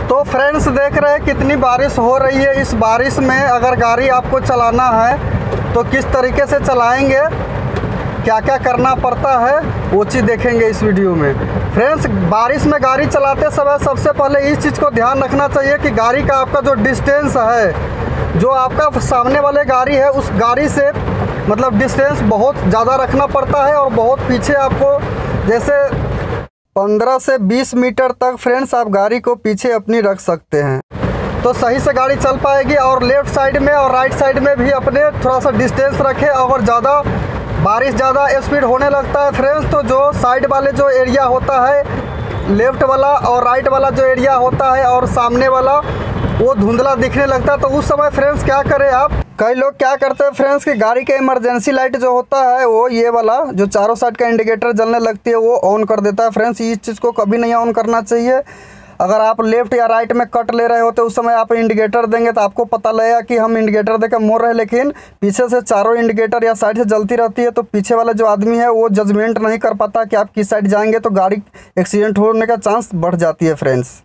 तो फ्रेंड्स देख रहे हैं कितनी बारिश हो रही है। इस बारिश में अगर गाड़ी आपको चलाना है तो किस तरीके से चलाएंगे, क्या क्या करना पड़ता है, वो चीज़ देखेंगे इस वीडियो में। फ्रेंड्स बारिश में गाड़ी चलाते समय सबसे पहले इस चीज़ को ध्यान रखना चाहिए कि गाड़ी का आपका जो डिस्टेंस है, जो आपका सामने वाले गाड़ी है उस गाड़ी से मतलब डिस्टेंस बहुत ज़्यादा रखना पड़ता है और बहुत पीछे आपको जैसे 15 से 20 मीटर तक फ्रेंड्स आप गाड़ी को पीछे अपनी रख सकते हैं तो सही से गाड़ी चल पाएगी। और लेफ़्ट साइड में और राइट साइड में भी अपने थोड़ा सा डिस्टेंस रखें। अगर ज़्यादा बारिश ज़्यादा स्पीड होने लगता है फ्रेंड्स तो जो साइड वाले जो एरिया होता है, लेफ़्ट वाला और राइट वाला जो एरिया होता है और सामने वाला वो धुंधला दिखने लगता है। तो उस समय फ्रेंड्स क्या करें आप, कई लोग क्या करते हैं फ्रेंड्स कि गाड़ी के इमरजेंसी लाइट जो होता है वो ये वाला जो चारों साइड का इंडिकेटर जलने लगती है वो ऑन कर देता है। फ्रेंड्स इस चीज़ को कभी नहीं ऑन करना चाहिए। अगर आप लेफ़्ट या राइट में कट ले रहे होते उस समय आप इंडिकेटर देंगे तो आपको पता लगेगा कि हम इंडिकेटर देकर मोड़ रहे हैं, लेकिन पीछे से चारों इंडिकेटर या साइड से जलती रहती है तो पीछे वाला जो आदमी है वो जजमेंट नहीं कर पाता कि आप किस साइड जाएंगे, तो गाड़ी एक्सीडेंट होने का चांस बढ़ जाती है। फ्रेंड्स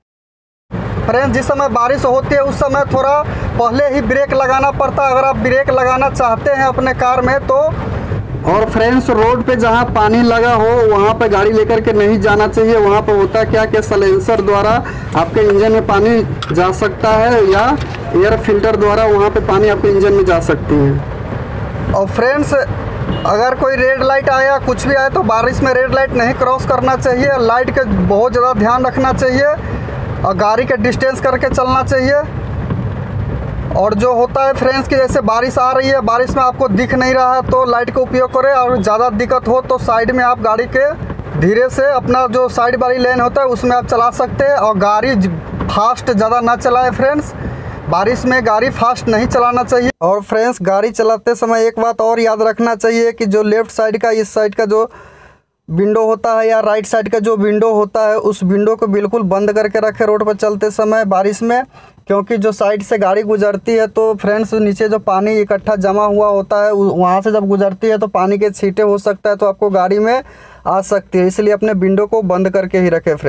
जिस समय बारिश होती है उस समय थोड़ा पहले ही ब्रेक लगाना पड़ता है अगर आप ब्रेक लगाना चाहते हैं अपने कार में तो। और फ्रेंड्स रोड पे जहाँ पानी लगा हो वहाँ पे गाड़ी लेकर के नहीं जाना चाहिए। वहाँ पे होता क्या कि साइलेंसर द्वारा आपके इंजन में पानी जा सकता है या एयर फिल्टर द्वारा वहाँ पे पानी आपके इंजन में जा सकती है। और फ्रेंड्स अगर कोई रेड लाइट आया कुछ भी आया तो बारिश में रेड लाइट नहीं क्रॉस करना चाहिए। लाइट का बहुत ज़्यादा ध्यान रखना चाहिए और गाड़ी का डिस्टेंस करके चलना चाहिए। और जो होता है फ्रेंड्स कि जैसे बारिश आ रही है, बारिश में आपको दिख नहीं रहा है तो लाइट का उपयोग करें। और ज़्यादा दिक्कत हो तो साइड में आप गाड़ी के धीरे से अपना जो साइड वाली लेन होता है उसमें आप चला सकते हैं। और गाड़ी फास्ट ज़्यादा ना चलाएं फ्रेंड्स, बारिश में गाड़ी फास्ट नहीं चलाना चाहिए। और फ्रेंड्स गाड़ी चलाते समय एक बात और याद रखना चाहिए कि जो लेफ़्ट साइड का इस साइड का जो विंडो होता है या राइट साइड का जो विंडो होता है उस विंडो को बिल्कुल बंद करके रखें रोड पर चलते समय बारिश में, क्योंकि जो साइड से गाड़ी गुजरती है तो फ्रेंड्स नीचे जो पानी इकट्ठा जमा हुआ होता है वहाँ से जब गुजरती है तो पानी के छींटे हो सकता है तो आपको गाड़ी में आ सकती है, इसलिए अपने विंडो को बंद करके ही रखें।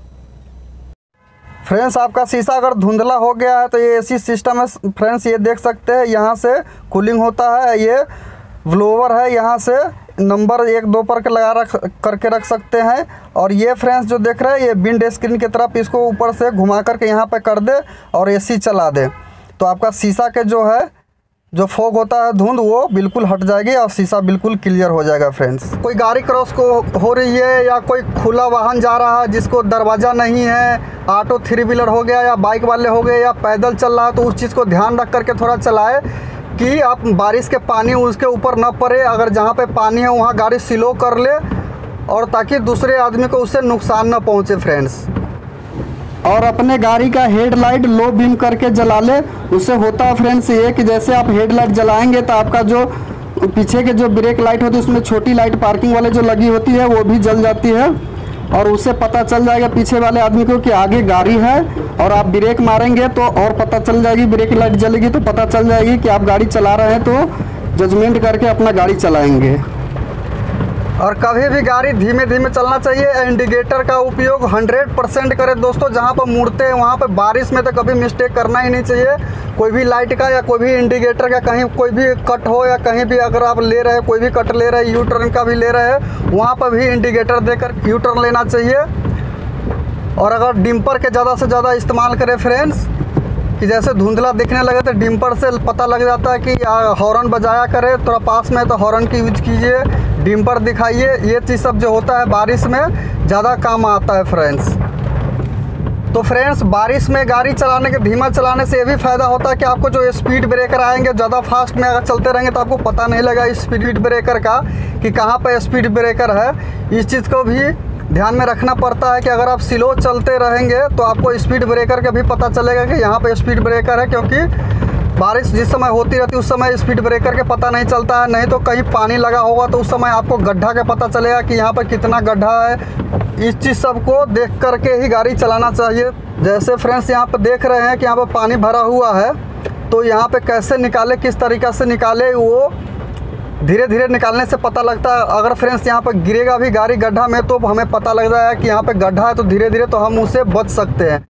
फ्रेंड्स आपका शीशा अगर धुंधला हो गया है तो ये एसी सिस्टम है फ्रेंड्स, ये देख सकते हैं यहाँ से कूलिंग होता है, ये ब्लोवर है, यहाँ से नंबर 1-2 पर करके रख सकते हैं। और ये फ्रेंड्स जो देख रहे हैं ये विंड स्क्रीन की तरफ इसको ऊपर से घुमा करके यहाँ पे कर दे और एसी चला दे तो आपका शीशा के जो है जो फॉग होता है धुंध वो बिल्कुल हट जाएगी और शीशा बिल्कुल क्लियर हो जाएगा। फ्रेंड्स कोई गाड़ी क्रॉस को हो रही है या कोई खुला वाहन जा रहा है जिसको दरवाज़ा नहीं है, ऑटो 3 व्हीलर हो गया या बाइक वाले हो गए या पैदल चल रहा है तो उस चीज़ को ध्यान रख करके थोड़ा चलाए कि आप बारिश के पानी उसके ऊपर ना पड़े। अगर जहाँ पे पानी है वहाँ गाड़ी स्लो कर ले और ताकि दूसरे आदमी को उससे नुकसान ना पहुँचे। फ्रेंड्स और अपने गाड़ी का हेडलाइट लो बीम करके जला ले। उससे होता है फ्रेंड्स ये कि जैसे आप हेडलाइट जलाएंगे तो आपका जो पीछे के जो ब्रेक लाइट होती है उसमें छोटी लाइट पार्किंग वाले जो लगी होती है वो भी जल जाती है और उससे पता चल जाएगा पीछे वाले आदमी को कि आगे गाड़ी है। और आप ब्रेक मारेंगे तो और पता चल जाएगी, ब्रेक लाइट जलेगी तो पता चल जाएगी कि आप गाड़ी चला रहे हैं, तो जजमेंट करके अपना गाड़ी चलाएंगे। और कभी भी गाड़ी धीमे धीमे चलना चाहिए। इंडिकेटर का उपयोग 100% करें दोस्तों। जहाँ पर मुड़ते हैं वहाँ पर बारिश में तो कभी मिस्टेक करना ही नहीं चाहिए। कोई भी लाइट का या कोई भी इंडिकेटर का कहीं कोई भी कट हो या कहीं भी अगर आप ले रहे हैं कोई भी कट ले रहे हैं, यू टर्न का भी ले रहे हैं, वहाँ पर भी इंडिकेटर देकर यू टर्न लेना चाहिए। और अगर डिम्पर के ज़्यादा से ज़्यादा इस्तेमाल करें फ्रेंड्स कि जैसे धुंधला दिखने लगे तो डिम्पर से पता लग जाता है कि हॉर्न बजाया करे, थोड़ा पास में तो हॉर्न की यूज कीजिए, डिम्पर दिखाइए। ये चीज़ सब जो होता है बारिश में ज़्यादा काम आता है फ्रेंड्स। तो फ्रेंड्स बारिश में गाड़ी चलाने के धीमा चलाने से ये भी फ़ायदा होता है कि आपको जो स्पीड ब्रेकर आएंगे ज़्यादा फास्ट में अगर चलते रहेंगे तो आपको पता नहीं लगा स्पीड ब्रेकर का कि कहाँ पर स्पीड ब्रेकर है। इस चीज़ को भी ध्यान में रखना पड़ता है कि अगर आप स्लो चलते रहेंगे तो आपको स्पीड ब्रेकर का भी पता चलेगा कि यहाँ पे स्पीड ब्रेकर है, क्योंकि बारिश जिस समय होती रहती है उस समय स्पीड ब्रेकर के पता नहीं चलता है। नहीं तो कहीं पानी लगा होगा तो उस समय आपको गड्ढा का पता चलेगा कि यहाँ पर कितना गड्ढा है। इस चीज़ सब को देख करके ही गाड़ी चलाना चाहिए। जैसे फ्रेंड्स यहाँ पर देख रहे हैं कि यहाँ पर पानी भरा हुआ है तो यहाँ पर कैसे निकाले, किस तरीक़े से निकाले, वो धीरे धीरे निकालने से पता लगता है। अगर फ्रेंड्स यहाँ पर गिरेगा भी गाड़ी गड्ढा में तो हमें पता लग जाएगा कि यहाँ पे गड्ढा है, तो धीरे धीरे तो हम उससे बच सकते हैं।